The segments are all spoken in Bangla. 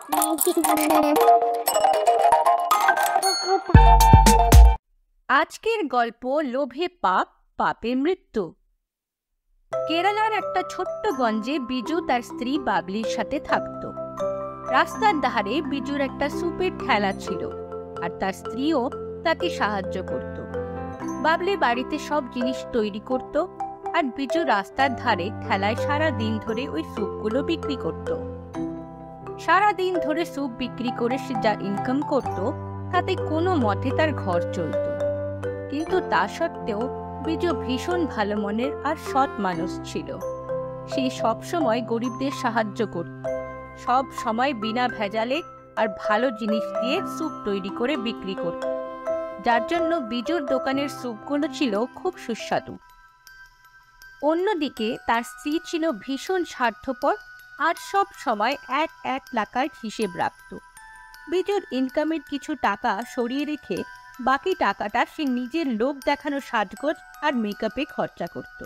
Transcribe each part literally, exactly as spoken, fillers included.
আজকের গল্প লোভে পাপ, পাপে মৃত্যু। কেরালার একটা ছোট্ট গঞ্জে বিজু তার স্ত্রী বাবলির সাথে থাকত। রাস্তার ধারে বিজুর একটা সুপের ঠেলা ছিল, আর তার স্ত্রীও তাকে সাহায্য করত। বাবলি বাড়িতে সব জিনিস তৈরি করত, আর বিজু রাস্তার ধারে ঠেলায় সারা দিন ধরে ওই স্যুপগুলো বিক্রি করত। সারা দিন ধরে স্যুপ বিক্রি করে সে যা ইনকাম করত, তাতে কোনো মতে তার ঘর চলত। কিন্তু তা সত্ত্বেও বিজু ভীষণ ভালো মনের আর সৎ মানুষ ছিল। সে সব সময় গরিবদের সাহায্য করত, সব সময় বিনা ভেজালে আর ভালো জিনিস দিয়ে স্যুপ তৈরি করে বিক্রি করত, যার জন্য বিজুর দোকানের স্যুপগুলো ছিল খুব সুস্বাদু। অন্যদিকে তার স্ত্রী ছিল ভীষণ স্বার্থপর আর সব সময় এক এক টাকার হিসেব রাখত। বিজুর ইনকামের কিছু টাকা সরিয়ে রেখে বাকি টাকাটা সে নিজের লোভ দেখানো সাজগোজ আর মেকআপে খরচা করত।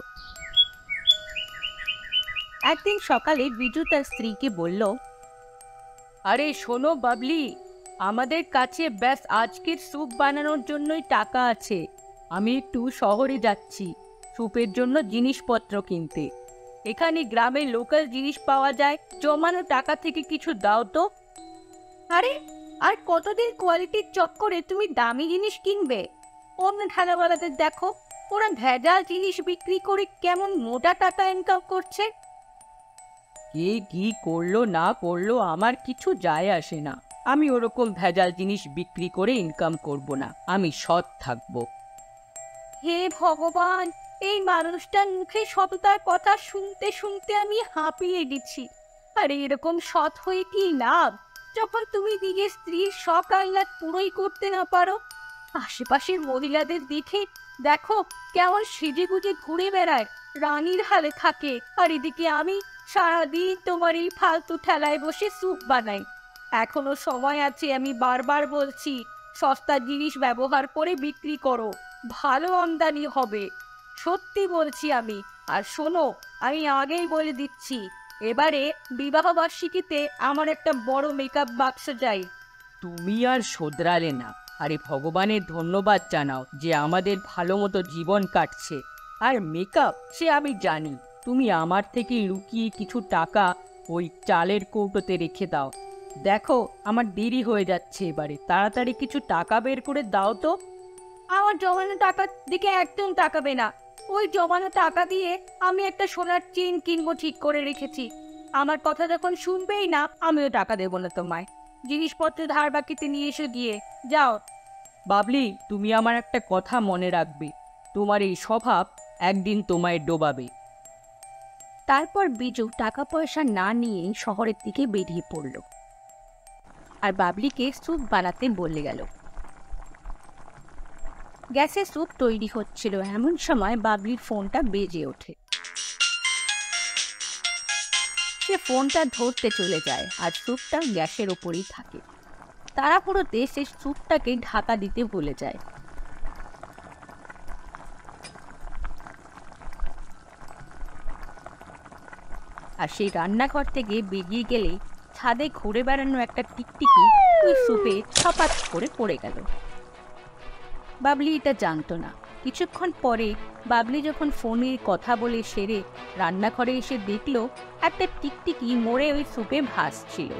একদিন সকালে বিজু তার স্ত্রীকে বলল, আরে শোনো বাবলি, আমাদের কাছে ব্যাস আজকের স্যুপ বানানোর জন্যই টাকা আছে। আমি একটু শহরে যাচ্ছি স্যুপের জন্য জিনিসপত্র কিনতে। এখানে গ্রামে লোকাল জিনিস পাওয়া যায়, জমানো টাকা থেকে কিছু দাও তো। আরে আর কতদিন কোয়ালিটির চক্করে তুমি দামি জিনিস কিনবে? অন্য ঠেলাওয়ালাদের দেখো, ওরা ভেজাল জিনিস বিক্রি করে কেমন মোটা টাকা ইনকাম করছে। কে কি করলো না করলো আমার কিছু যায় আসে না। আমি ওরকম ভেজাল জিনিস বিক্রি করে ইনকাম করব না, আমি সৎ থাকবো। হে ভগবান, এই মানুষটার মুখে সততার কথা শুনতে শুনতে আমি হাঁপিয়ে গেছি। আরে এরকম সৎ হয়ে কি লাভ, যখন তুমি নিজের স্ত্রীর শখ আহ্লাদ পুরোই করতে না পারো। আশেপাশের মহিলাদের দেখে দেখো কেমন সেজে গুজে ঘুরে বেড়ায়, রানীর হালে থাকে, আর এদিকে আমি সারাদিন তোমার এই ফালতু ঠেলায় বসে স্যুপ বানাই। এখনো সময় আছে, আমি বারবার বলছি, সস্তা জিনিস ব্যবহার করে বিক্রি করো, ভালো আমদানি হবে। সত্যি বলছি আমি। আর শোনো, আমি আগেই বলে দিচ্ছি, এবারে বিবাহ বার্ষিকীতে আমার একটা বড় মেকআপ বাক্স চাই। তুমি আর শোধরালে না। আরে ভগবানের ধন্যবাদ জানাও যে আমাদের ভালো মতো জীবন কাটছে। আর মেকআপ সে আমি জানি, তুমি আমার থেকে লুকিয়ে কিছু টাকা ওই চালের কৌটোতে রেখে দাও। দেখো আমার দেরি হয়ে যাচ্ছে, এবারে তাড়াতাড়ি কিছু টাকা বের করে দাও তো। আমার জমানো টাকার দিকে একদম তাকাবে না। ওই জমানো টাকা দিয়ে আমি একটা সোনার চেন কিনবো ঠিক করে রেখেছি। আমার কথা যখন শুনবেই না, আমিও টাকা দেবো না তোমায়। জিনিসপত্র ধার বাকিতে নিয়ে এসে দিয়ে যাও। বাবলি, তুমি আমার একটা কথা মনে রাখবে, তোমার এই স্বভাব একদিন তোমায় ডোবাবে। তারপর বিজু টাকা পয়সা না নিয়ে শহরের দিকে বেরিয়ে পড়ল, আর বাবলিকে স্যুপ বানাতে বলে গেল। গ্যাসে স্যুপ তৈরি হচ্ছিল, এমন সময় বাবলির ফোনটা বেজে ওঠে। সে ফোনটা ধরতে চলে যায়, আর স্যুপটা গ্যাসের ওপরেই থাকে। তাড়াহুড়োতে সে স্যুপটাকে ঢাকা দিতে ভুলে যায়। আর সেই রান্নাঘর থেকে বেরিয়ে গেলে ছাদে ঘুরে বেড়ানো একটা টিকটিকি ওই স্যুপে ছপাত করে পড়ে গেল। বাবলি এটা জানতো না। কিছুক্ষণ পরে বাবলি যখন ফোনে কথা বলে সেরে রান্নাঘরে এসে দেখলো একটা টিকটিকি মরে ওই স্যুপে ভাসছিল।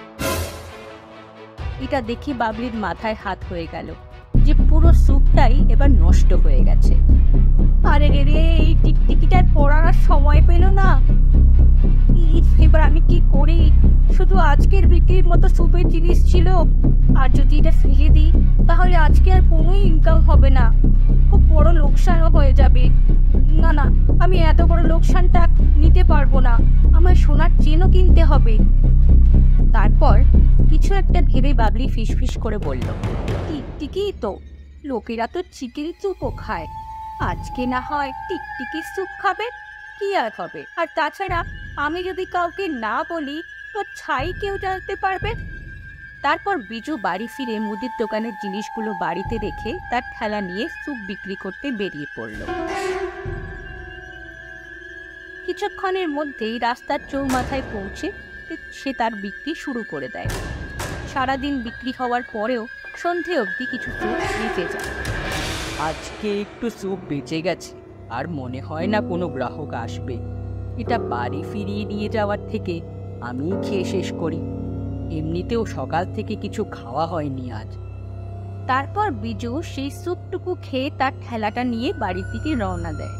এটা দেখে বাবলির মাথায় হাত হয়ে গেল যে পুরো স্যুপটাই এবার নষ্ট হয়ে গেছে। আরে রে রে, এই টিকটিকিটার পড়ার সময় পেল না। এবার আমি কি করি? শুধু আজকের বিক্রির মতো স্যুপের জিনিস ছিল, আর যদি এটা ফেলে দিই তাহলে আজকে আর কোনো ইনকাম হবে না, খুব বড় লোকসানও হয়ে যাবে। না না, আমি এত বড় লোকসানটা নিতে পারবো না, আমার সোনার চেনও কিনতে হবে। তারপর কিছু একটা ভেবে বাবলি ফিসফিস করে বলল, টিকটিকি তো, লোকেরা তো চিকেন স্যুপও খায়, আজকে না হয় টিকটিকির স্যুপ খাবে, কি আর হবে। আর তাছাড়া আমি যদি কাউকে না বলি তো ছাই কেউ জানতে পারবে। তারপর বিজু বাড়ি ফিরে মুদির দোকানের জিনিসগুলো বাড়িতে রেখে তার ঠেলা নিয়ে স্যুপ বিক্রি করতে বেরিয়ে পড়ল। কিছুক্ষণের মধ্যেই রাস্তার চৌমাথায় পৌঁছে সে তার বিক্রি শুরু করে দেয়। সারাদিন বিক্রি হওয়ার পরেও সন্ধে অবধি কিছু স্যুপ বেঁচে যায়। আজকে একটু স্যুপ বেঁচে গেছে, আর মনে হয় না কোনো গ্রাহক আসবে। এটা বাড়ি ফিরিয়ে নিয়ে যাওয়ার থেকে আমি খেয়ে শেষ করি। এমনিতেও সকাল থেকে কিছু খাওয়া হয়নি আজ। তারপর বিজু সেই স্যুপটুকু খেয়ে তার ঠেলাটা নিয়ে বাড়ির দিকে রওনা দেয়।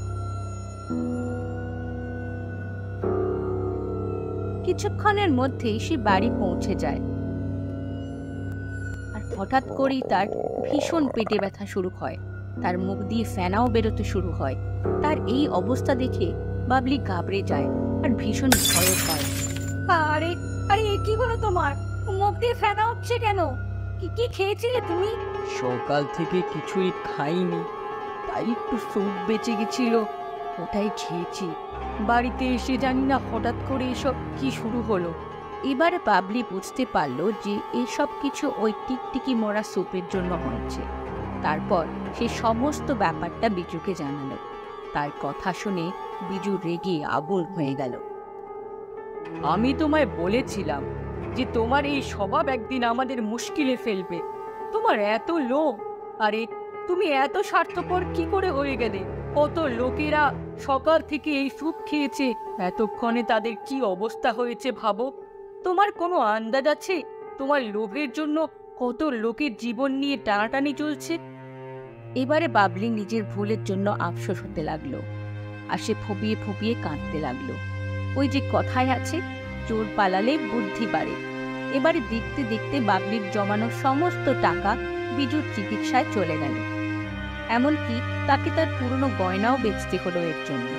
কিছুক্ষণের মধ্যেই সে বাড়ি পৌঁছে যায়, আর হঠাৎ করেই তার ভীষণ পেটে ব্যথা শুরু হয়। তার মুখ দিয়ে ফেনাও বেরোতে শুরু হয়। তার এই অবস্থা দেখে বাবলি ঘাবড়ে যায় আর ভীষণ ভয় পায়। আরে আরে কি হলো তোমার? মুখ দিয়ে ফেনা হচ্ছে কেন? কি কি খেয়েছিলে তুমি? সকাল থেকে কিছুই খাইনি, তাই একটু স্যুপ বেঁচে গেছিল, ওটাই খেয়েছি। বাড়িতে এসে জানি না হঠাৎ করে এসব কি শুরু হলো। এবার বাবলি বুঝতে পারলো যে এসব কিছু ওই টিকটিকি মরা স্যুপের জন্য হয়েছে। তারপর সে সমস্ত ব্যাপারটা বিজুকে জানালো। তার কথা শুনে বিজু রেগে আগুন হয়ে গেল। আমি তোমায় বলেছিলাম যে তোমার এই স্বভাব একদিন আমাদের মুশকিলে ফেলবে। তোমার এত লোভ, আরে তুমি এত স্বার্থপর কি করে হয়ে গেলে? কত লোকেরা সকাল থেকে এই স্যুপ খেয়েছে, এতক্ষণে তাদের কি অবস্থা হয়েছে ভাবো। তোমার কোনো আন্দাজ আছে তোমার লোভের জন্য কত লোকের জীবন নিয়ে টানাটানি চলছে? এবারে বাবলি নিজের ভুলের জন্য আফসোস হতে লাগলো, আর সে ফুপিয়ে ফুপিয়ে কাঁদতে লাগলো। ওই যে কথায় আছে, চোর পালালে বুদ্ধি বাড়ে। এবারে দেখতে দেখতে বাবলির জমানো সমস্ত টাকা বিজুর চিকিৎসায় চলে গেল। এমনকি তাকে তার পুরনো গয়নাও বেচতে হলো এর জন্য।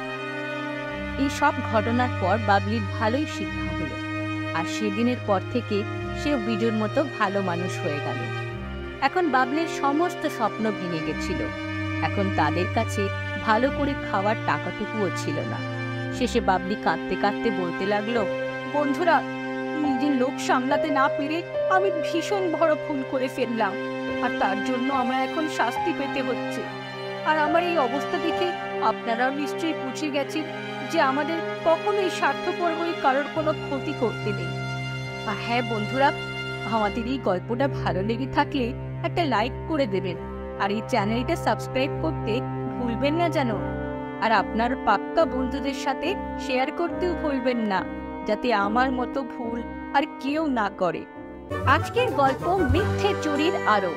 এই সব ঘটনার পর বাবলির ভালোই শিক্ষা হলো, আর সেদিনের পর থেকে সে বিজুর মতো ভালো মানুষ হয়ে গেল। এখন বাবলির সমস্ত স্বপ্ন ভেঙে গেছিল। এখন তাদের কাছে ভালো করে খাওয়ার টাকাটুকুও ছিল না। শেষে বাবলি কাঁদতে কাঁদতে বলতে লাগলো, বন্ধুরা, নিজের লোক সামলাতে না পেরে আমি ভীষণ বড় ভুল করে ফেললাম, আর তার জন্য আমার এখন শাস্তি পেতে হচ্ছে। আর আমার এই অবস্থা দেখে আপনারাও নিশ্চয়ই বুঝে গেছেন যে আমাদের কখনোই স্বার্থপর হয়ে কারোর কোনো ক্ষতি করতে নেই। আর হ্যাঁ বন্ধুরা, আমাদের এই গল্পটা ভালো লেগে থাকলে একটা লাইক করে দেবেন, আর এই চ্যানেলটা সাবস্ক্রাইব করতে ভুলবেন না যেন। আর আপনার পাক্কা বন্ধুদের সাথে শেয়ার করতেও ভুলবেন না, যাতে আমার মতো ভুল আর কেউ না করে। আজকের গল্প মিথ্যে চুরির আরো।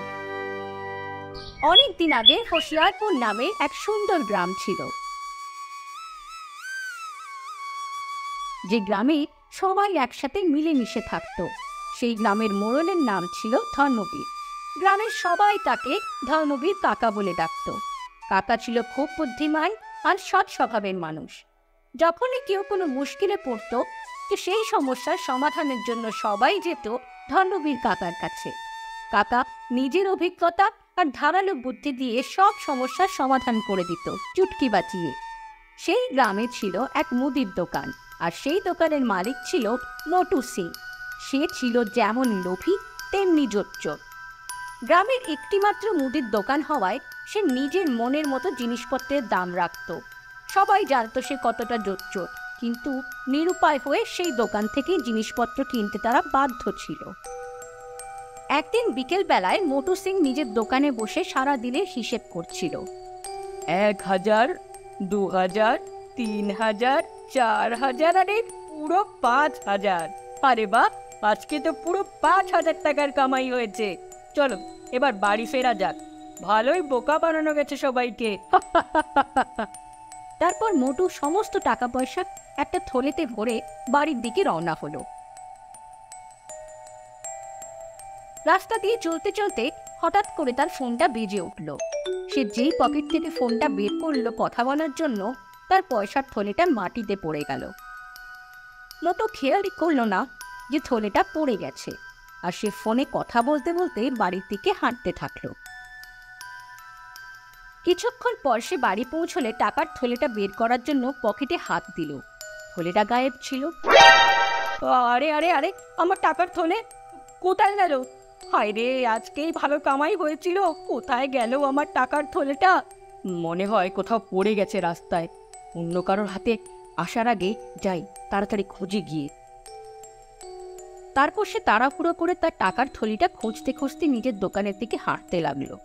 অনেকদিন আগে হোশিয়ারপুর নামে এক সুন্দর গ্রাম ছিল, যে গ্রামে সবাই একসাথে মিলেমিশে থাকত। সেই গ্রামের মোড়লের নাম ছিল ধর্মবীর। গ্রামের সবাই তাকে ধর্মবীর কাকা বলে ডাকত। কাকা ছিল খুব বুদ্ধিমান আর সৎ স্বভাবের মানুষ। যখনই কেউ কোনো মুশকিলে পড়ত, তো সেই সমস্যার সমাধানের জন্য সবাই যেত ধর্মবীর কাকার কাছে। কাকা নিজের অভিজ্ঞতা আর ধারালো বুদ্ধি দিয়ে সব সমস্যার সমাধান করে দিত চুটকি বাঁচিয়ে। সেই গ্রামে ছিল এক মুদির দোকান, আর সেই দোকানের মালিক ছিল নটু সিং। সে ছিল যেমন লোভী তেমনি জোচ্চোর। গ্রামের একটিমাত্র মুদির দোকান হওয়ায় সে নিজের মনের মতো জিনিসপত্রের দাম রাখত। সবাই জানত সে কতটা জোচ্চোর, কিন্তু নিরুপায় হয়ে সেই দোকান থেকেই জিনিসপত্র কিনতে তারা বাধ্য ছিল। একদিন বিকেল বেলায় মোটু সিং নিজের দোকানে বসে সারা দিনের হিসেব করছিল। এক হাজার, দু হাজার, তিন হাজার, চার হাজার, আরে পুরো পাঁচ হাজার। আরে বাহ, আজকে তো পুরো পাঁচ হাজার টাকার কামাই হয়েছে। চলো এবার বাড়ি ফেরা যাক, ভালোই বোকা বানানো গেছে সবাইকে। তারপর মোটু সমস্ত টাকা পয়সা একটা থলেতে ভরে বাড়ির দিকে রওনা হলো। রাস্তা দিয়ে চলতে চলতে হঠাৎ করে তার ফোনটা বেজে উঠল। সে যেই পকেট থেকে ফোনটা বের করলো কথা বলার জন্য, তার পয়সার থলেটা মাটিতে পড়ে গেল। মোটু খেয়ালই করলো না যে থলেটা পড়ে গেছে, আর সে ফোনে কথা বলতে বলতে বাড়ির দিকে হাঁটতে থাকলো। কিছুক্ষণ পর সে বাড়ি পৌঁছলে টাকার থলেটা বের করার জন্য পকেটে হাত দিল। থলেটা গায়েব ছিল। আরে আরে আরে আমার টাকার থলে কোথায় গেল? হায় রে, আজকেই ভালো কামাই হয়েছিল, কোথায় গেল আমার টাকার থলেটা? মনে হয় কোথাও পড়ে গেছে রাস্তায়। অন্য কারোর হাতে আসার আগে যাই, তাড়াতাড়ি খুঁজে গিয়ে। তারপর সে তাড়াহুড়ো করে তার টাকার থলিটা খুঁজতে খুঁজতে নিজের দোকানের দিকে হাঁটতে লাগলো।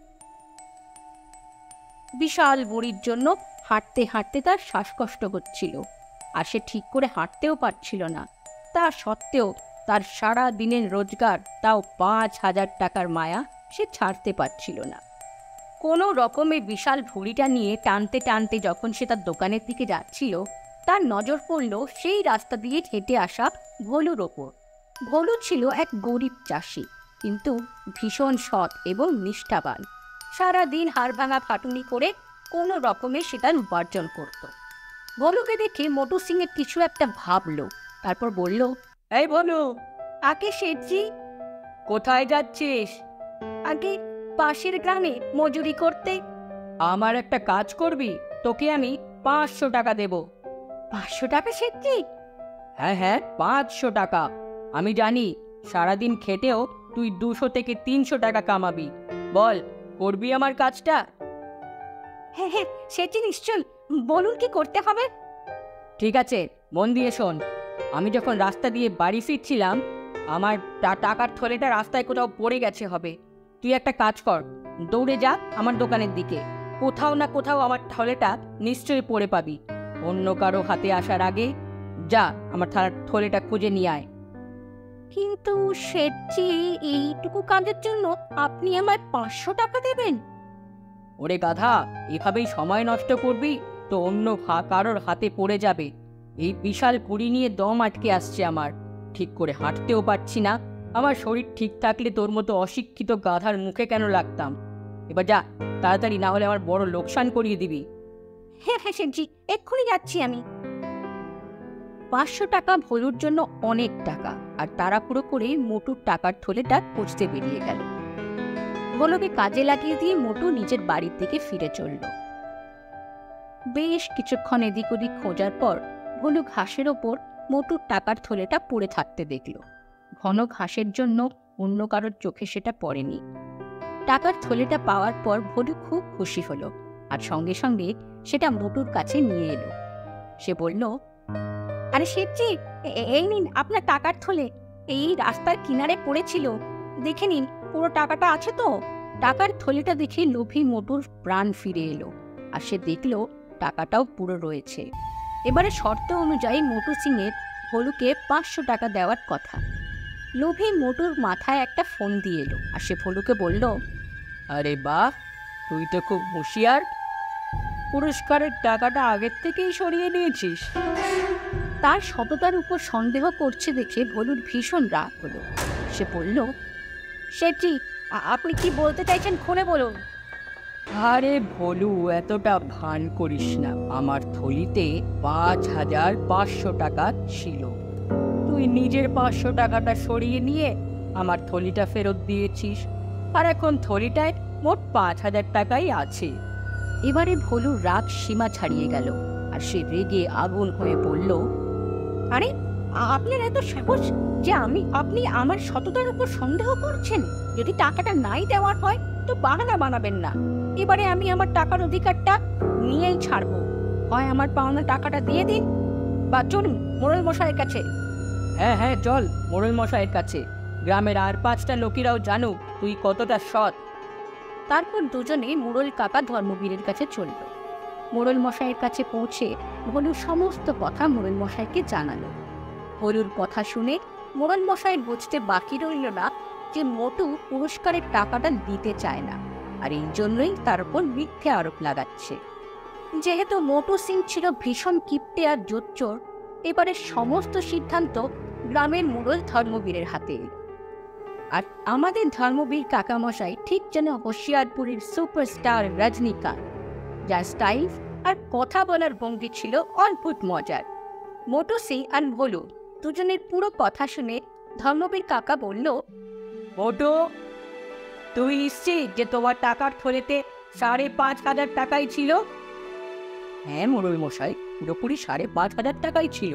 বিশাল বুড়ির জন্য হাঁটতে হাঁটতে তার শ্বাসকষ্ট হচ্ছিল, আর সে ঠিক করে হাঁটতেও পারছিল না। তা সত্ত্বেও তার সারা দিনের রোজগার, তাও পাঁচ হাজার টাকার মায়া সে ছাড়তে পারছিল না। কোনো রকমে বিশাল ভুঁড়িটা নিয়ে টানতে টানতে যখন সে তার দোকানের দিকে যাচ্ছিল, তার নজর পড়ল সেই রাস্তা দিয়ে হেঁটে আসা ভোলুর ওপর। ভোলু ছিল এক গরিব চাষি, কিন্তু ভীষণ সৎ এবং নিষ্ঠাবান। সারাদিন হাড় ভাঙা খাটুনি করে কোনো রকমে সে তার উপার্জন করত। ভোলুকে দেখে মোটু সিংয়ের কিছু একটা ভাবলো, তারপর বলল, এই ভোলু, আগে শেঠজি। কোথায় যাচ্ছিস? আগে পাশের গ্রামে মজুরি করতে। আমার একটা কাজ করবি, তোকে আমি পাঁচশো টাকা দেব। পাঁচশো টাকা শেঠজি? হ্যাঁ হ্যাঁ, পাঁচশো টাকা। আমি জানি সারাদিন খেটেও তুই দুশো থেকে তিনশো টাকা কামাবি। বল, করবি আমার কাজটা? হ্যাঁ হ্যাঁ সেটি নিশ্চয়, বলুন কি করতে হবে। ঠিক আছে, মন দিয়ে শোন। আমি যখন রাস্তা দিয়ে বাড়ি ফিরছিলাম, আমার টাকার থলেটা রাস্তায় কোথাও পড়ে গেছে হবে। তুই একটা কাজ কর, দৌড়ে যা আমার দোকানের দিকে। কোথাও না কোথাও আমার থলেটা নিশ্চয়ই পড়ে পাবি। অন্য কারো হাতে আসার আগে যা আমার থলেটা খুঁজে নিয়ে আয়। কিন্তু শেঠজি, এইটুকু কাজের জন্য আপনি আমায় পাঁচশো টাকা দেবেন? ওরে গাধা, এভাবেই সময় নষ্ট করবি তো অন্য কারোর হাতে পড়ে যাবে। এই বিশাল কুড়ি নিয়ে দম আটকে আসছে আমার, ঠিক করে হাঁটতেও পারছি না। আমার শরীর ঠিক থাকলে তোর মতো অশিক্ষিত গাধার মুখে কেন লাগতাম? এবার যা তাড়াতাড়ি, না হলে আমার বড় লোকসান করিয়ে দিবি। হ্যাঁ হ্যাঁ শেঠজি, এক্ষুনি যাচ্ছি আমি। পাঁচশো টাকা ভোলুর জন্য অনেক টাকা, আর তাড়াহুড়ো করে মোটুর টাকার থলেটা খুঁজতে বেরিয়ে গেল। ভোলুকে কাজে লাগিয়ে দিয়ে মোটু নিজের বাড়ির দিকে ফিরে চলল। বেশ কিছুক্ষণ এদিক ওদিক খোঁজার পর ভোলু ঘাসের ওপর মোটুর টাকার থলেটা পড়ে থাকতে দেখল। ঘন ঘাসের জন্য অন্য কারোর চোখে সেটা পড়েনি। টাকার থলেটা পাওয়ার পর ভোলু খুব খুশি হলো, আর সঙ্গে সঙ্গে সেটা মোটুর কাছে নিয়ে এলো। সে বলল, আরে শেঠজি, এই নিন আপনার টাকার থলে। এই রাস্তার কিনারে পড়েছিল, দেখে নিন পুরো টাকাটা আছে তো। টাকার থলেটা দেখে লোভী মোটুর প্রাণ ফিরে এলো, আর সে দেখলো টাকাটাও পুরো রয়েছে। এবারে শর্ত অনুযায়ী মোটু সিংয়ের ভোলুকে পাঁচশো টাকা দেওয়ার কথা। লোভী মোটুর মাথায় একটা ফোন দিয়ে এলো, আর সে ভোলুকে বলল, আরে বাহ, তুই তো খুব হুঁশিয়ার। পুরস্কারের টাকাটা আগের থেকেই সরিয়ে নিয়েছিস। তার সততার উপর সন্দেহ করছে দেখে ভোলুর ভীষণ রাগ হলো। সে বলল, শেঠজি, আপনি কি বলতে চাইছেন খুলে বলুন। আরে ভোলু, এতটা ভান করিস না। আমার থলিতে পাঁচ হাজার পাঁচশো টাকা ছিল, তুই নিজের পাঁচশো টাকাটা সরিয়ে নিয়ে আমার থলিটা ফেরত দিয়েছিস, আর এখন থলিটায় মোট পাঁচ হাজার টাকাই আছে। এবারে ভোলুর রাগ সীমা ছাড়িয়ে গেল, আর সে রেগে আগুন হয়ে বলল, আরে আপনার এত সাহস যে আমি আপনি আমার সততার উপর সন্দেহ করছেন? যদি টাকাটা নাই দেওয়ার হয় তো বাহানা বানাবেন না। এবারে আমি আমার টাকার অধিকারটা নিয়েই ছাড়বো। হয় আমার পাওনা টাকাটা দিয়ে দিন, বা চলুন মোড়ল মশাইয়ের কাছে। হ্যাঁ হ্যাঁ চল মোড়ল মশাইয়ের কাছে, গ্রামের আর পাঁচটা লোকেরাও জানুক তুই কতটা সৎ। তারপর দুজনে মোড়ল কাকা ধর্মবীরের কাছে চলল। মোড়ল মশাইয়ের কাছে পৌঁছে ভোলু সমস্ত কথা মোড়ল মশাইকে জানালো। ভোলুর কথা শুনে মোড়ল মশাইয়ের বুঝতে বাকি রইল না যে মোটু পুরস্কারের টাকাটা দিতে চায় না, আর এই জন্যই তার উপর মিথ্যে আরোপ লাগাচ্ছে। যেহেতু মোটু সিং ছিল ভীষণ কিপ্টে আর জোচ্চোর, এবারে সমস্ত সিদ্ধান্ত গ্রামের মোড়ল ধর্মবীরের হাতে। আর আমাদের ধর্মবীর কাকামশাই ঠিক যেন হোশিয়ারপুরের সুপারস্টার রজনীকান্ত, যার স্টাইল আর কথা বলার ভঙ্গি ছিল অদ্ভুত মজার। মোটু সিং আর ভোলু দুজনের পুরো কথা শুনে ধর্মবীর কাকা বলল, মোটু, তুই নিশ্চিত যে তোমার টাকার থলেতে সাড়ে পাঁচ হাজার টাকাই ছিল? হ্যাঁ মোড়ল মশাই, পুরোপুরি সাড়ে পাঁচ হাজার টাকাই ছিল।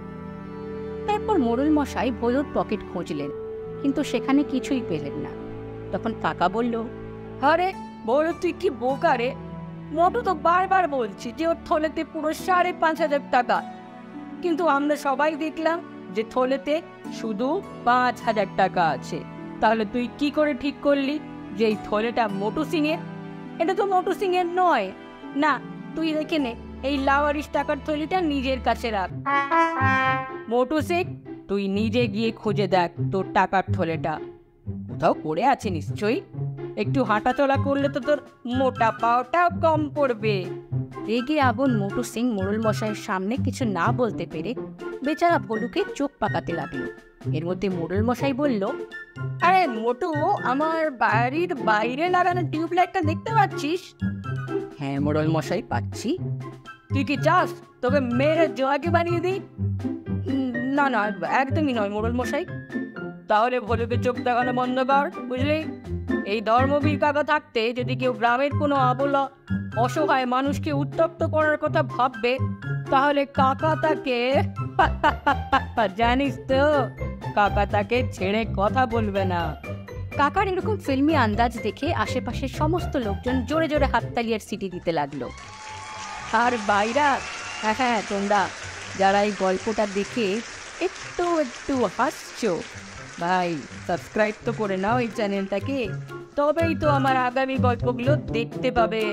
তারপর মোড়ল মশাই ভোলুর পকেট খুঁজলেন, কিন্তু সেখানে কিছুই পেলেন না। তখন কাকা বলল, আরে বলো তুই কি বোকা রে, মোটু তো বারবার বলছি যে ওর থলেতে পুরো সাড়ে পাঁচ হাজার টাকা, কিন্তু আমরা সবাই দেখলাম যে থলেতে শুধু পাঁচ হাজার টাকা আছে। তাহলে তুই কি করে ঠিক করলি যে এই থলেটা মোটু সিং এর? এটা তো মোটু সিং এর নয়। না, তুই রেখে নে, এই লাওয়ারিশ টাকার থলিটা নিজের কাছে রাখ। মোটু সিং, তুই নিজে গিয়ে খুঁজে দেখ তোর টাকার থলেটা কোথাও পড়ে আছে নিশ্চয়ই। একটু হাঁটাচলা করলে তো তোর মোটা পাওটাও কম পড়বে। রেগে আগুন মোটু সিং মোড়ল মশাইয়ের সামনে কিছু না বলতে পেরে বেচারা ভলুকে চোখ পাকাতে লাগলো। এর মধ্যে মোড়ল মশাই বলল, আরে মোটু, আমার বাড়ির বাইরে লাগানো টিউবলাইটটা দেখতে পাচ্ছিস? হ্যাঁ মোড়ল মশাই, পাচ্ছি। তুই কি চাস তোকে মেরে জোয়াকে বানিয়ে দিই? না না, একদমই নয় মোড়ল মশাই। তাহলে ভলুকে চোখ দেখানো বন্ধ কর, বুঝলি? এই ধর্মবীর কাকা থাকতে যদি কেউ গ্রামের কোনো অবলা অসহায় মানুষকে উত্তপ্ত করার কথা ভাববে, তাহলে কাকা তাকে জানিস তো, কাকা তাকে ছেড়ে কথা বলবে না। কাকার এরকম ফিল্মি আন্দাজ দেখে আশেপাশের সমস্ত লোকজন জোরে জোরে হাততালি আর সিটি দিতে লাগলো। আর বাইরা, হ্যাঁ হ্যাঁ তোমরা যারা এই গল্পটা দেখে একটু একটু হাসছো, ভাই সাবস্ক্রাইব তো করে নাও এই চ্যানেলটাকে, তবেই তো আমার আগামী গল্পগুলো দেখতে পাবে।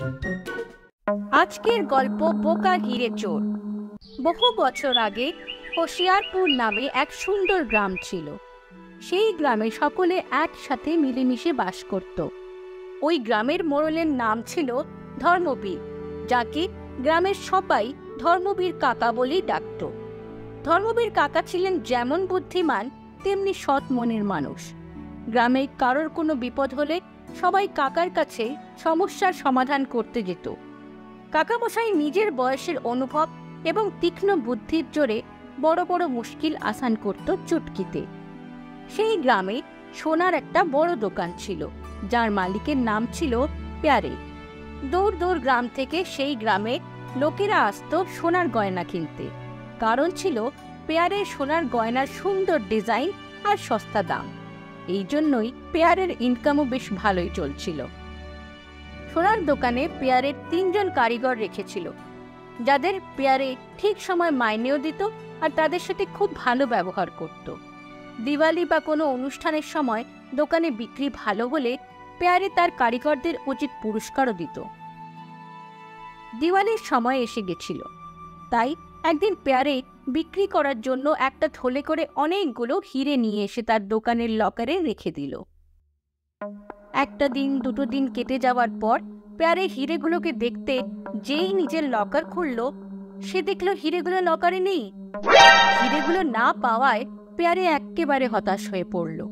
আজকের গল্প বোকা হিরে চোর। বহু বছর আগে হোশিয়ারপুর নামে এক সুন্দর গ্রাম ছিল। সেই গ্রামে সকলে একসাথে মিলেমিশে বাস করত। ওই গ্রামের মোড়লের নাম ছিল ধর্মবীর, যাকে গ্রামের সবাই ধর্মবীর কাকা বলেই ডাকত। ধর্মবীর কাকা ছিলেন যেমন বুদ্ধিমান তেমনি সৎ মনের মানুষ। গ্রামে কারোর কোনো বিপদ হলে সবাই কাকার কাছে সমস্যার সমাধান করতে যেত। কাকামশাই নিজের বয়সের অনুভব এবং তীক্ষ্ণ বুদ্ধির জোরে বড় বড় মুশকিল আসান করত চুটকিতে। সেই গ্রামে সোনার একটা বড় দোকান ছিল, যার মালিকের নাম ছিল প্যারে। দূর দূর গ্রাম থেকে সেই গ্রামে লোকেরা আসতো সোনার গয়না কিনতে। কারণ ছিল পেয়ারের সোনার গয়নার সুন্দর ডিজাইন আর সস্তা দাম। এই জন্যই পেয়ারের ইনকামও বেশ ভালোই চলছিল। সোনার দোকানে পেয়ারের তিনজন কারিগর রেখেছিল, যাদের পেয়ারে ঠিক সময় মাইনেও দিত আর তাদের সাথে খুব ভালো ব্যবহার করত। দিওয়ালি বা কোনো অনুষ্ঠানের সময় দোকানে বিক্রি ভালো হলে পেয়ারে তার কারিগরদের উচিত পুরস্কারও দিত। দিওয়ালির সময় এসে গেছিল, তাই একদিন পেয়ারে বিক্রি করার জন্য একটা থলে করে অনেকগুলো হিরে নিয়ে এসে তার দোকানের লকারে রেখে দিল। একটা দিন দুটো দিন কেটে যাওয়ার পর পেয়ারে হিরেগুলোকে দেখতে যেই নিজের লকার খুলল, সে দেখলো হিরেগুলো লকারে নেই। হিরেগুলো না পাওয়ায় পেয়ারে একেবারে হতাশ হয়ে পড়ল।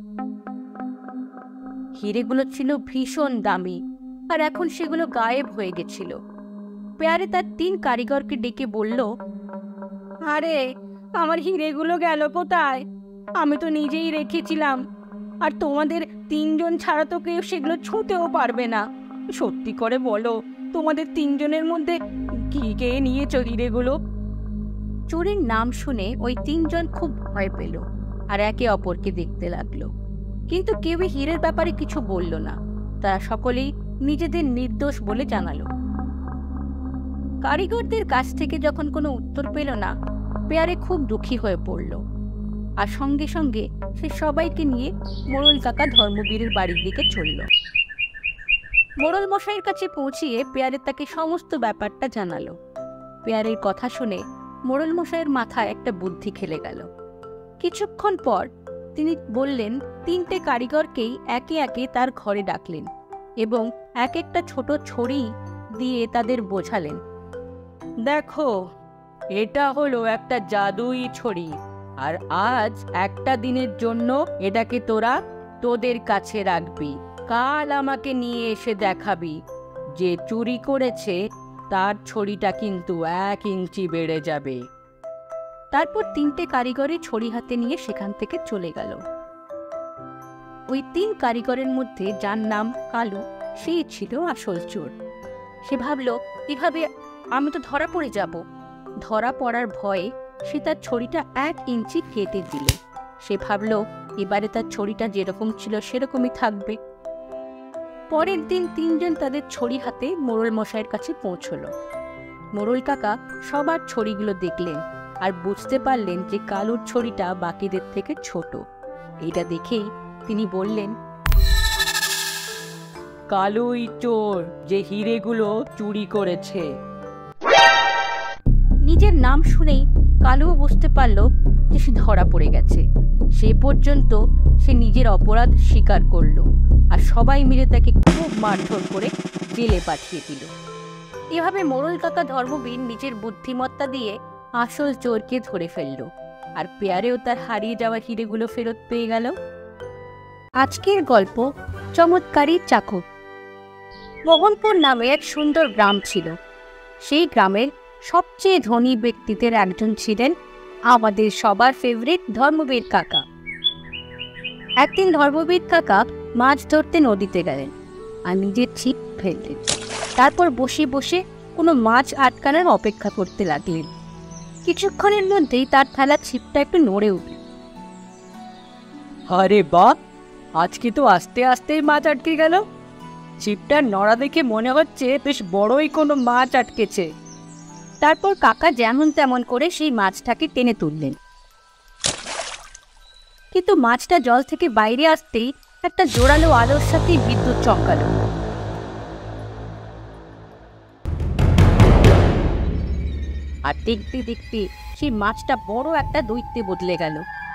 হিরেগুলো ছিল ভীষণ দামি, আর এখন সেগুলো গায়েব হয়ে গেছিল। পেয়ারে তার তিন কারিগরকে ডেকে বলল, আরে আমার হিরেগুলো গেল কোথায়? আমি তো নিজেই রেখেছিলাম, আর তোমাদের তিনজন ছাড়া তো কেউ সেগুলো ছুঁতেও পারবে না। সত্যি করে বলো, তোমাদের তিনজনের মধ্যে কি কে নিয়েছো হিরেগুলো? চোরের নাম শুনে ওই তিনজন খুব ভয় পেল আর একে অপরকে দেখতে লাগলো, কিন্তু কেউই হীরের ব্যাপারে কিছু বলল না। তারা সকলেই নিজেদের নির্দোষ বলে জানালো। কারিগরদের কাছ থেকে যখন কোনো উত্তর পেল না, পেয়ারে খুব দুঃখী হয়ে পড়ল, আর সঙ্গে সঙ্গে সে সবাইকে নিয়ে মোড়ল কাকা ধর্মবীরের বাড়ির দিকে চলল। মোড়ল মশাইয়ের কাছে পৌঁছিয়ে পেয়ারে তাকে সমস্ত ব্যাপারটা জানালো। পেয়ারের কথা শুনে মোড়ল মশাইয়ের মাথায় একটা বুদ্ধি খেলে গেল। কিছুক্ষণ পর তিনি বললেন, তিনটে কারিগরকেই একে একে তার ঘরে ডাকলেন এবং এক একটা ছোট ছড়ি দিয়ে তাদের বোঝালেন, দেখো, এটা হলো একটা জাদুই ছড়ি, আর আজ একটা দিনের জন্য এটাকে তোরা তোদের কাছে রাখবি। কাল আমাকে নিয়ে এসে দেখাবি যে চুরি করেছে তার ছড়িটা কিন্তু এক ইঞ্চি বেড়ে যাবে। তারপর তিনটে কারিগরই ছড়ি হাতে নিয়ে সেখান থেকে চলে গেল। ওই তিন কারিগরের মধ্যে যার নাম কালু, সেই ছিল আসল চোর। সে ভাবল, এভাবে আমি তো ধরা পড়ে যাব। ধরা পড়ার ভয়ে সে তার ছড়িটা এক ইঞ্চি কেটে দিল। সে ভাবল, এবারে তার ছড়িটা যেরকম ছিল সেরকমই থাকবে। পরের দিন তিনজন তাদের ছড়ি হাতে মোড়ল মশাইয়ের কাছে পৌঁছল। মোড়ল কাকা সবার ছড়িগুলো দেখলেন আর বুঝতে পারলেন যে কালুর ছড়িটা বাকিদের থেকে ছোট। এটা দেখেই তিনি বললেন, কালুই চোর, যে হিরেগুলো চুরি করেছে। নিজের নাম শুনেই কালুও বুঝতে পারল যে সে ধরা পড়ে গেছে। সে পর্যন্ত সে নিজের অপরাধ স্বীকার করলো, আর সবাই মিলে তাকে খুব মারধর করে জেলে পাঠিয়ে দিল। এভাবে মোড়ল কাকা ধর্মবীর নিজের বুদ্ধিমত্তা দিয়ে আসল চোরকে ধরে ফেলল, আর পেয়ারেও তার হারিয়ে যাওয়া হিরেগুলো ফেরত পেয়ে গেল। আজকের গল্প চমৎকারী চাকর। মোহনপুর নামে এক সুন্দর গ্রাম ছিল। সেই গ্রামের সবচেয়ে ধনী ব্যক্তিদের একজন ছিলেন আমাদের সবার ফেভারিট ধর্মবীর কাকা। একদিন ধর্মবীর কাকা মাছ ধরতে নদীতে গেলেন আর নিজের ছিপ ফেললেন। তারপর বসে বসে কোনো মাছ আটকানোর অপেক্ষা করতে লাগলেন। কিছুক্ষণের মধ্যেই তার ফেলা ছিপটা একটু নড়ে উঠল। আরে বাহ, আজকে তো আস্তে আস্তেই মাছ আটকে গেল। ছিপটার নড়া দেখে মনে হচ্ছে বেশ বড়ই কোনো মাছ আটকেছে। তারপর কাকা যেমন তেমন করে সেই মাছটাকে টেনে তুললেন, কিন্তু মাছটা জল থেকে বাইরে আসতেই একটা জোরালো আলোর সাথে বিদ্যুৎ চমকালো। আর দেখতে দেখতে সেই মাছটা বড় একটা দৈত্যে বদলে গেল।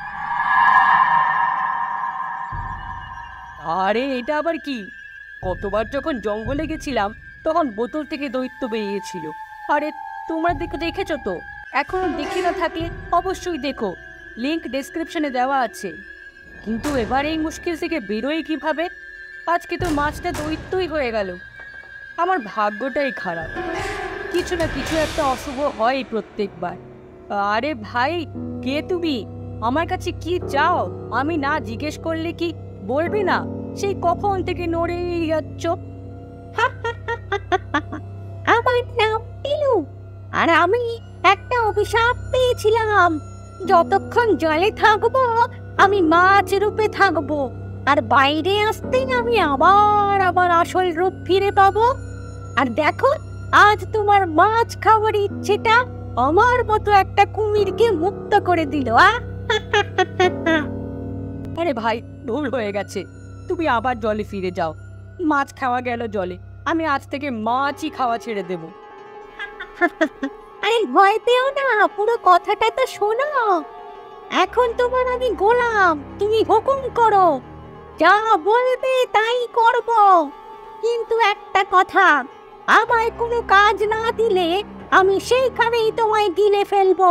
আরে এটা আবার কি? কতবার যখন জঙ্গলে গেছিলাম তখন বোতল থেকে দৈত্য বেরিয়েছিল। আরে তোমরা দেখো, দেখেছো তো? এখনো দেখে না থাকলে অবশ্যই দেখো, লিংক ডেসক্রিপশনে দেওয়া আছে। কিন্তু এবার এই মুশকিল থেকে বেরোই কিভাবে? আজকে তো মাছটা দৈত্যই হয়ে গেল। আমার ভাগ্যটাই খারাপ। কিছু না কিছু একটা অশুভ হয় প্রত্যেকবার। আরে ভাই, কে তুমি? আমার কাছে কি চাও? আমি না জিজ্ঞেস করলে কি বলবে না? সেই কখন থেকে নড়েই যাচ্ছ। আমার নাম টিলু, আর আমি একটা অভিশাপ পেয়েছিলাম। যতক্ষণ জলে থাকবো আমি মাছ রূপে থাকবো, আর বাইরে আসতেই আমি আবার আবার আসল রূপ ফিরে পাবো। আর দেখো, আজ তোমার মাছ খাওয়ার ইচ্ছেটা আমার মতো একটা কুমিরকে মুক্ত করে দিল। আরে ভাই, ভুল হয়ে গেছে, তুমি আবার জলে ফিরে যাও। মাছ খাওয়া গেল জলে, আমি আজ থেকে মাছই খাওয়া ছেড়ে দেব। আরে ভয় পেও না, পুরো কথাটা তো শোনো। এখন তোমার আমি গোলাম, তুমি হুকুম করো, যা বলবে তাই করব। কিন্তু একটা কথা, আমায় কোনো কাজ না দিলে আমি সেইখানেই তোমায় গিলে ফেলবো।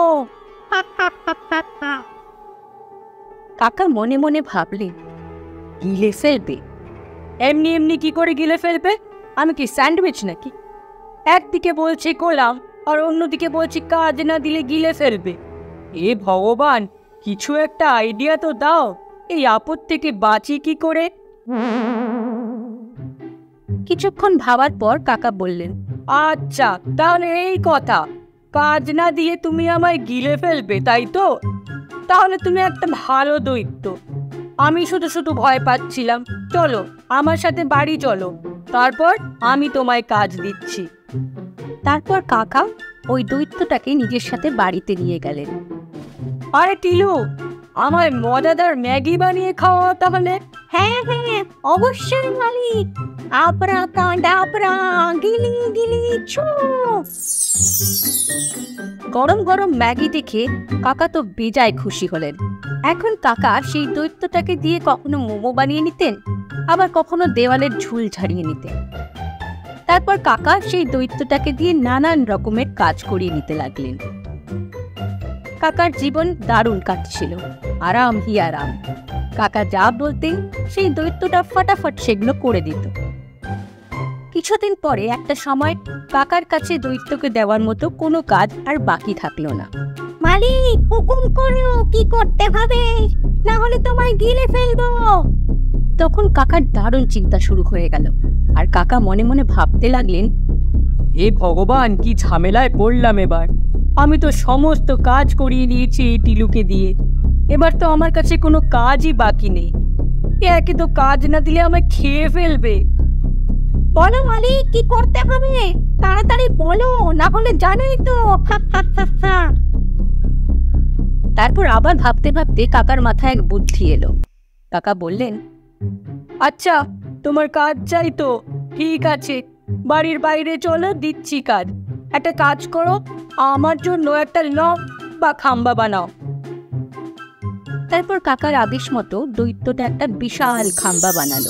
কাকা মনে মনে ভাবলেন, গিলে ফেলবে? এমনি এমনি কি করে গিলে ফেলবে? আমি কি স্যান্ডউইচ নাকি? একদিকে বলছে গোলাম আর অন্যদিকে বলছে কাজ না দিলে গিলে ফেলবে। এ ভগবান, কিছু একটা আইডিয়া তো দাও, এই আপদ থেকে বাঁচি কি করে? কিছুক্ষণ ভাবার পর কাকা বললেন, আচ্ছা তাহলে এই কথা, কাজ না দিয়ে তুমি আমায় গিলে ফেলবে, তাই তো? তাহলে তুমি একটা ভালো দৈত্য। আমি শুধু শুধু ভয় পাচ্ছিলাম। চলো আমার সাথে বাড়ি চলো, তারপর আমি তোমায় কাজ দিচ্ছি। তারপর কাকা ওই দৈত্যটাকে নিজের সাথে বাড়িতে নিয়ে গেলেন। আরে টিলু, আমায় মজাদার ম্যাগি বানিয়ে খাওয়া তাহলে। হ্যাঁ হ্যাঁ, অবশ্যই মালিক। আপরা কাঁডাপরা গিলি গিলি ছু। গরম গরম ম্যাগি দেখে কাকা তো বেজায় খুশি হলেন। এখন কাকা সেই দৈত্যটাকে দিয়ে কখনো মোমো বানিয়ে নিতেন, আবার কখনো দেওয়ালের ঝুল ঝাড়িয়ে নিতেন। তারপর কাকা সেই দৈত্যটাকে দিয়ে নানান রকমের কাজ করিয়ে নিতে লাগলেন। কাকার জীবন দারুণ কাটছিল, আরাম হি আরাম। কাকা যা বলতেন সেই দৈত্যটা ফটাফট সেগুলো করে দিত। কিছুদিন পরে একটা সময় কাকার কাছে দৈত্যকে দেওয়ার মতো কোনো কাজ আর বাকি থাকলো না। মালিক, হুকুম করো, কি করতে হবে, না হলে তোমায় গিলে ফেলবো। তখন কাকার দারুণ চিন্তা শুরু হয়ে গেল, আর কাকা মনে মনে ভাবতে লাগলেন, হে ভগবান, কি ঝামেলায় পড়লাম এবার। আমি তো সমস্ত কাজ করিয়ে নিয়েছি এই টিলুকে দিয়ে, এবার তো আমার কাছে কোনো কাজই বাকি নেই। একে তো কাজ না দিলে আমায় খেয়ে ফেলবে। বলো মালিক, কি করতে হবে, তাড়াতাড়ি বলো, না হলে জানোই তো। তারপর আবার ভাবতে ভাবতে কাকার মাথায় এক বুদ্ধি এলো। কাকা বললেন, আচ্ছা তোমার কাজ চাই তো, ঠিক আছে, বাড়ির বাইরে চলো, দিচ্ছি কাজ। একটা কাজ করো, আমার জন্য একটা লম্বা খাম্বা বানাও। তারপর কাকার আদেশ মতো দৈত্যটা একটা বিশাল খাম্বা বানালো।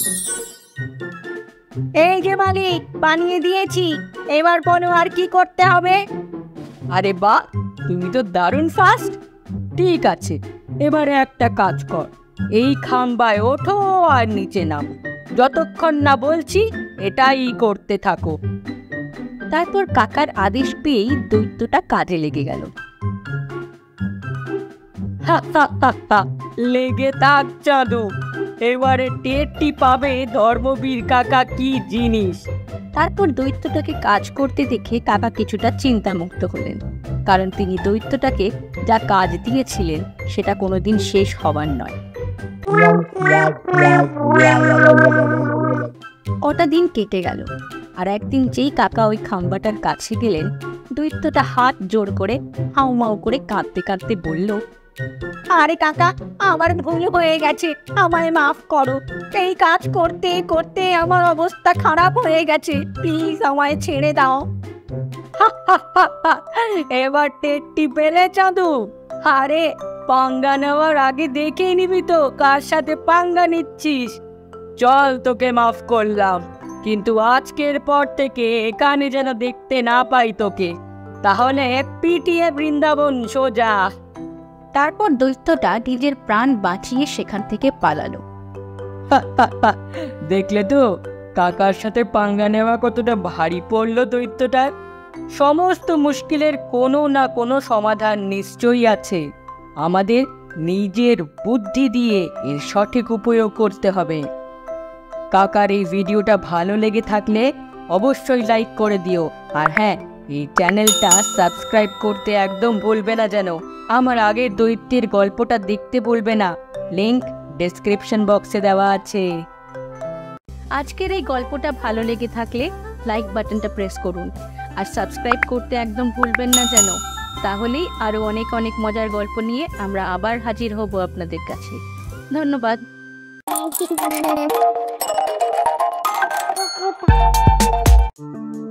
এই যে মালিক, বানিয়ে দিয়েছি, এবার বলো আর কি করতে হবে? আরে বাহ, তুমি তো দারুণ ফাস্ট। ঠিক আছে, এবারে একটা কাজ কর, এই খাম্বায় ওঠো আর নিচে নামো, যতক্ষণ না বলছি এটাই করতে থাকো। তারপর কাকার আদেশ পেয়েই দৈত্যটা কাজে লেগে গেল। লেগে থাক চাঁদু, এবারে টেরটি পাবে ধর্মবীর কাকা কি জিনিস। তারপর দৈত্যটাকে কাজ করতে দেখে কাকা কিছুটা চিন্তামুক্ত হলেন, কারণ তিনি দৈত্যটাকে যা কাজ দিয়েছিলেন সেটা কোনোদিন শেষ হবার নয়। ওটা দিন কেটে গেল, আর একদিন যেই কাকা ওই খাম্বাটার কাছে গেলেন, দৈত্যটা হাত জোড় করে হাউমাউ করে কাঁদতে কাঁদতে বলল, আরে কাকা, আমার ভুল হয়ে গেছে, আমায় মাফ করো। এই কাজ করতে করতে আমার অবস্থা খারাপ হয়ে গেছে, প্লিজ আমায় ছেড়ে দাও। এবার টেরটি পেলে চাঁদু? আরে পাঙ্গা নেওয়ার আগে দেখে নিবি তো কার সাথে পাঙ্গা নিচ্ছিস। চল, তোকে মাফ করলাম, কিন্তু আজকের পর থেকে এখানে যেন দেখতে না পাই তোকে, তাহলে পিটিয়ে বৃন্দাবন সোজা। তারপর দৈত্যটা নিজের প্রাণ বাঁচিয়ে সেখান থেকে পালালো। দেখলে তো কাকার সাথে পাঙ্গা নেওয়া কতটা ভারী পড়লো দৈত্যটার। সমস্ত মুশকিলের কোনো না কোনো সমাধান নিশ্চয়ই আছে, আমাদের নিজের বুদ্ধি দিয়ে এর সঠিক উপয়োগ করতে হবে। কাকার এই ভিডিওটা ভালো লেগে থাকলে অবশ্যই লাইক করে দিও, আর হ্যাঁ, এই চ্যানেলটা সাবস্ক্রাইব করতে একদম ভুলবে না যেন। আমার আগের দৈত্যের গল্পটা দেখতে ভুলবে না, লিংক ডেসক্রিপশন বক্সে দেওয়া আছে। আজকের এই গল্পটা ভালো লেগে থাকলে লাইক বাটনটা প্রেস করুন, আর সাবস্ক্রাইব করতে একদম ভুলবেন না যেন। তাহলেই আরও অনেক অনেক মজার গল্প নিয়ে আমরা আবার হাজির হব আপনাদের কাছে। ধন্যবাদ।